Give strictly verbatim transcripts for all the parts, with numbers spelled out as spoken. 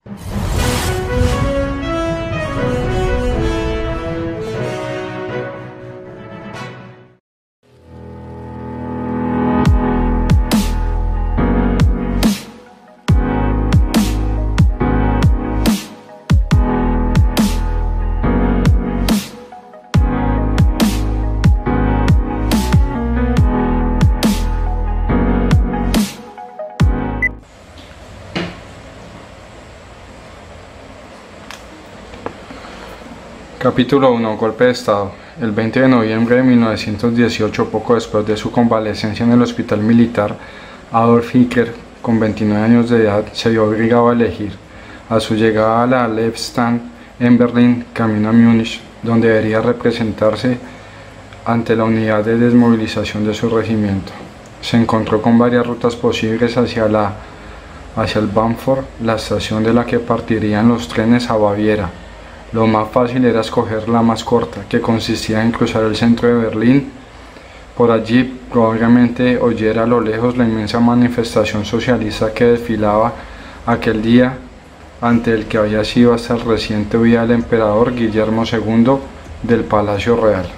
Capítulo uno. Golpe de Estado. El veinte de noviembre de mil novecientos dieciocho, poco después de su convalecencia en el hospital militar, Adolf Hitler, con veintinueve años de edad, se vio obligado a elegir. A su llegada a la Leibstadt en Berlín, camino a Múnich, donde debería representarse ante la unidad de desmovilización de su regimiento. Se encontró con varias rutas posibles hacia, la, hacia el Bahnhof, la estación de la que partirían los trenes a Baviera. Lo más fácil era escoger la más corta, que consistía en cruzar el centro de Berlín. Por allí probablemente oyera a lo lejos la inmensa manifestación socialista que desfilaba aquel día, ante el que había sido hasta el reciente huida el emperador Guillermo segundo del Palacio Real.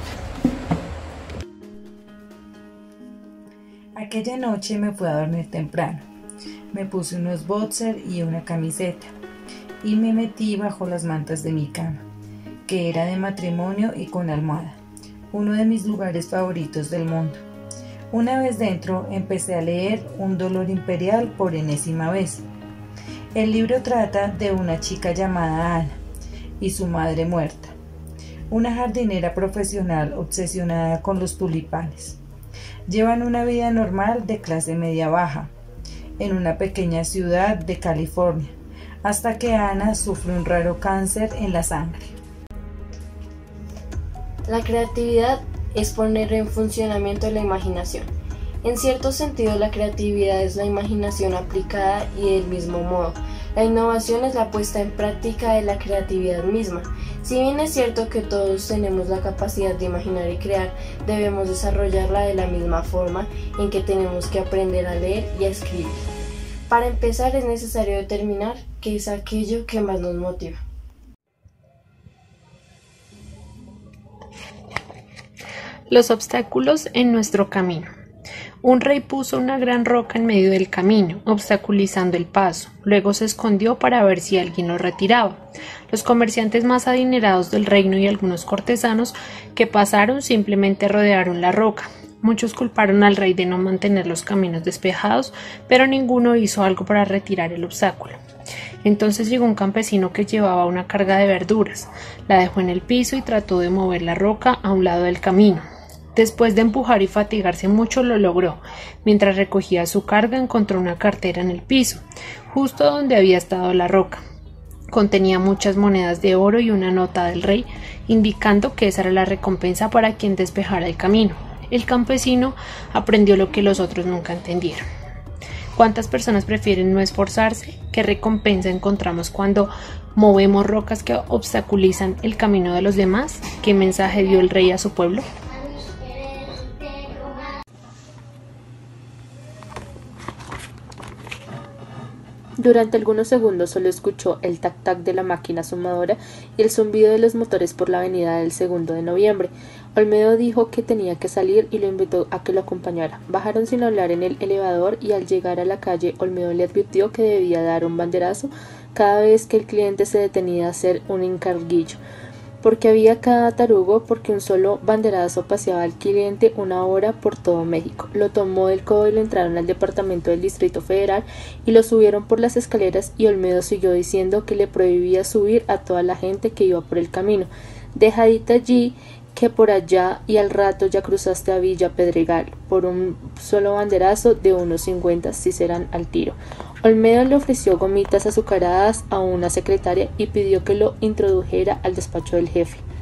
Aquella noche me fui a dormir temprano. Me puse unos boxers y una camiseta y me metí bajo las mantas de mi cama, que era de matrimonio y con almohada, uno de mis lugares favoritos del mundo. Una vez dentro, empecé a leer Un dolor imperial por enésima vez. El libro trata de una chica llamada Ana y su madre muerta, una jardinera profesional obsesionada con los tulipanes. Llevan una vida normal de clase media baja, en una pequeña ciudad de California, hasta que Ana sufre un raro cáncer en la sangre. La creatividad es poner en funcionamiento la imaginación. En cierto sentido, la creatividad es la imaginación aplicada y del mismo modo. La innovación es la puesta en práctica de la creatividad misma. Si bien es cierto que todos tenemos la capacidad de imaginar y crear, debemos desarrollarla de la misma forma en que tenemos que aprender a leer y a escribir. Para empezar, es necesario determinar qué es aquello que más nos motiva. Los obstáculos en nuestro camino. Un rey puso una gran roca en medio del camino, obstaculizando el paso. Luego se escondió para ver si alguien lo retiraba. Los comerciantes más adinerados del reino y algunos cortesanos que pasaron simplemente rodearon la roca. Muchos culparon al rey de no mantener los caminos despejados, pero ninguno hizo algo para retirar el obstáculo. Entonces llegó un campesino que llevaba una carga de verduras, la dejó en el piso y trató de mover la roca a un lado del camino. Después de empujar y fatigarse mucho, lo logró. Mientras recogía su carga, encontró una cartera en el piso, justo donde había estado la roca. Contenía muchas monedas de oro y una nota del rey, indicando que esa era la recompensa para quien despejara el camino. El campesino aprendió lo que los otros nunca entendieron. ¿Cuántas personas prefieren no esforzarse? ¿Qué recompensa encontramos cuando movemos rocas que obstaculizan el camino de los demás? ¿Qué mensaje dio el rey a su pueblo? Durante algunos segundos solo escuchó el tac-tac de la máquina sumadora y el zumbido de los motores por la avenida del segundo de noviembre. Olmedo dijo que tenía que salir y lo invitó a que lo acompañara. Bajaron sin hablar en el elevador y al llegar a la calle, Olmedo le advirtió que debía dar un banderazo cada vez que el cliente se detenía a hacer un encarguillo, porque había cada tarugo, porque un solo banderazo paseaba al cliente una hora por todo México. Lo tomó del codo y lo entraron al departamento del Distrito Federal y lo subieron por las escaleras, y Olmedo siguió diciendo que le prohibía subir a toda la gente que iba por el camino. Dejadita allí, que por allá, y al rato ya cruzaste a Villa Pedregal, por un solo banderazo de unos cincuenta si serán al tiro. Olmedo le ofreció gomitas azucaradas a una secretaria y pidió que lo introdujera al despacho del jefe.